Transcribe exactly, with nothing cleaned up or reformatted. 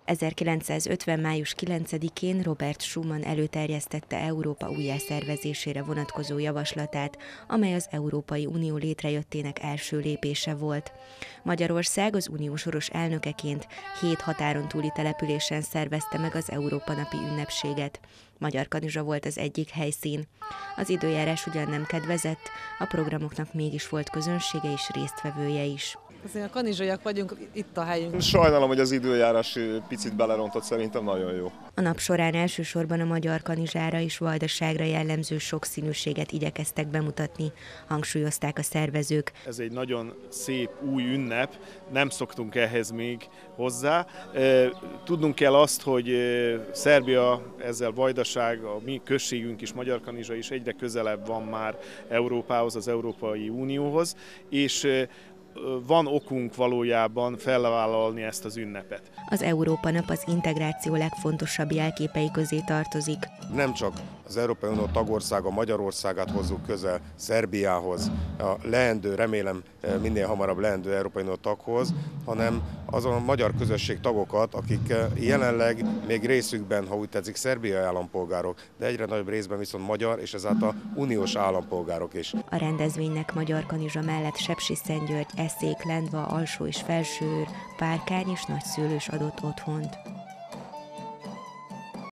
ezerkilencszázötven. május kilencedikén Robert Schuman előterjesztette Európa újjászervezésére vonatkozó javaslatát, amely az Európai Unió létrejöttének első lépése volt. Magyarország az unió soros elnökeként hét határon túli településen szervezte meg az Európa napi ünnepséget. Magyarkanizsa volt az egyik helyszín. Az időjárás ugyan nem kedvezett, a programoknak mégis volt közönsége és résztvevője is. Azért a kanizsaiak vagyunk, itt a helyünk. Sajnálom, hogy az időjárás picit belerontott, szerintem nagyon jó. A nap során elsősorban a magyar kanizsára és vajdaságra jellemző sokszínűséget igyekeztek bemutatni, hangsúlyozták a szervezők. Ez egy nagyon szép új ünnep, nem szoktunk ehhez még hozzá. Tudnunk kell azt, hogy Szerbia, ezzel Vajdaság, a mi községünk is, Magyarkanizsa is egyre közelebb van már Európához, az Európai Unióhoz, és van okunk valójában felvállalni ezt az ünnepet. Az Európa nap az integráció legfontosabb jelképei közé tartozik. Nem csak az Európai Unió tagországa Magyarországát hozzuk közel Szerbiához, a leendő, remélem minél hamarabb leendő Európai Unió taghoz, hanem azon a magyar közösség tagokat, akik jelenleg még részükben, ha úgy tetszik, szerbiai állampolgárok, de egyre nagyobb részben viszont magyar és ezáltal uniós állampolgárok is. A rendezvénynek Magyarkanizsa mellett Sepsiszentgyörgy, Eszék, Lendva, Alsó és Felsőőr, Párkány és Nagyszőlős adott otthont.